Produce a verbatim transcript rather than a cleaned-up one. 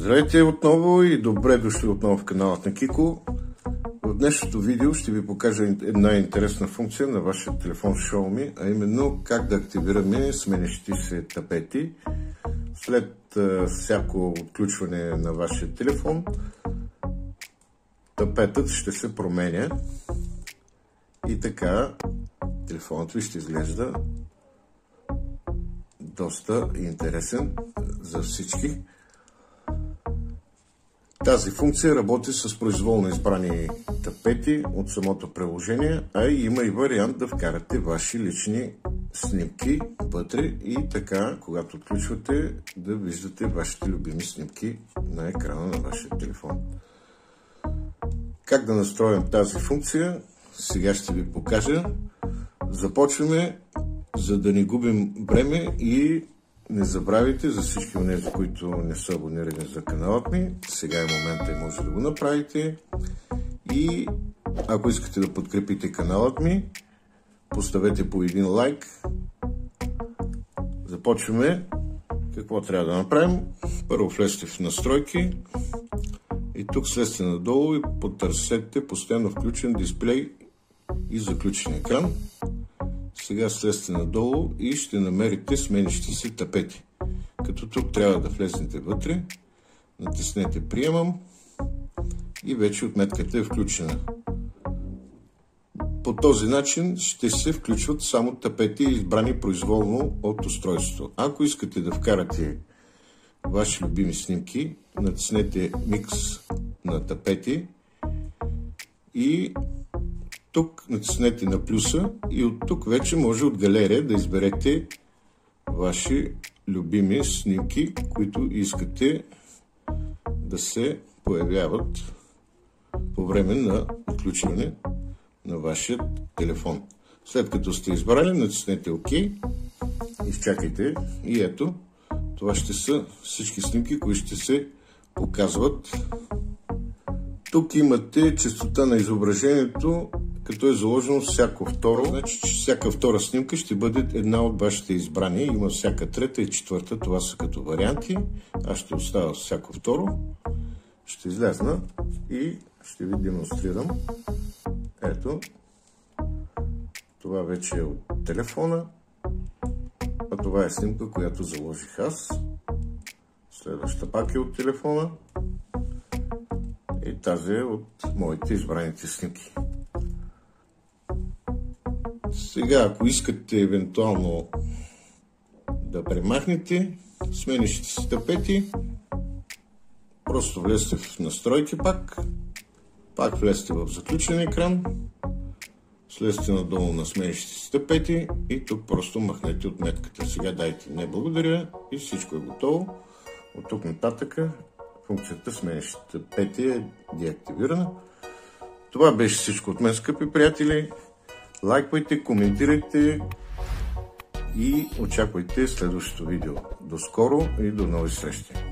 Здравейте отново и добре дошли отново в каналът на Кико. В днешното видео ще ви покажа една интересна функция на вашия телефон Xiaomi, а именно как да активираме сменящи се тапети. След а, всяко отключване на вашия телефон, тапетът ще се променя и така телефонът ви ще изглежда доста интересен за всички. Тази функция работи с произволно избрани тапети от самото приложение, а има и вариант да вкарате ваши лични снимки вътре и така, когато отключвате, да виждате вашите любими снимки на екрана на вашия телефон. Как да настроим тази функция? Сега ще ви покажа. Започваме, за да не губим време, и не забравяйте, за всички от тези, които не са абонирани за каналът ми, сега е момента и може да го направите. И ако искате да подкрепите каналът ми, поставете по един лайк. Започваме. Какво трябва да направим? Първо влезте в настройки и тук слезте надолу и потърсете постоянно включен дисплей и заключен екран. Сега слезте надолу и ще намерите сменящи се тапети. Като тук трябва да влезнете вътре, натиснете приемам и вече отметката е включена. По този начин ще се включват само тапети, избрани произволно от устройството. Ако искате да вкарате ваши любими снимки, натиснете микс на тапети и тук натиснете на плюса и от тук вече може от галерия да изберете ваши любими снимки, които искате да се появяват по време на отключване на вашия телефон. След като сте избрали, натиснете ОК, изчакайте и ето, това ще са всички снимки, които ще се показват. Тук имате честота на изображението, като е заложено всяко второ. Значи, че всяка втора снимка ще бъде една от вашите избрани. Има всяка трета и четвърта. Това са като варианти. Аз ще оставя всяко второ. Ще излезна и ще ви демонстрирам. Ето. Това вече е от телефона. А това е снимка, която заложих аз. Следващата пак е от телефона. И тази е от моите избраните снимки. Сега, ако искате евентуално да премахнете сменящите си тапети, просто влезте в настройки пак, пак влезте в заключен екран, слезте надолу на сменящите си тапети и тук просто махнете отметката. Сега дайте не благодаря и всичко е готово. От тук нататък функцията сменящите тапети е деактивирана. Това беше всичко от мен, скъпи приятели. Лайквайте, коментирайте и очаквайте следващото видео. До скоро и до нови срещи!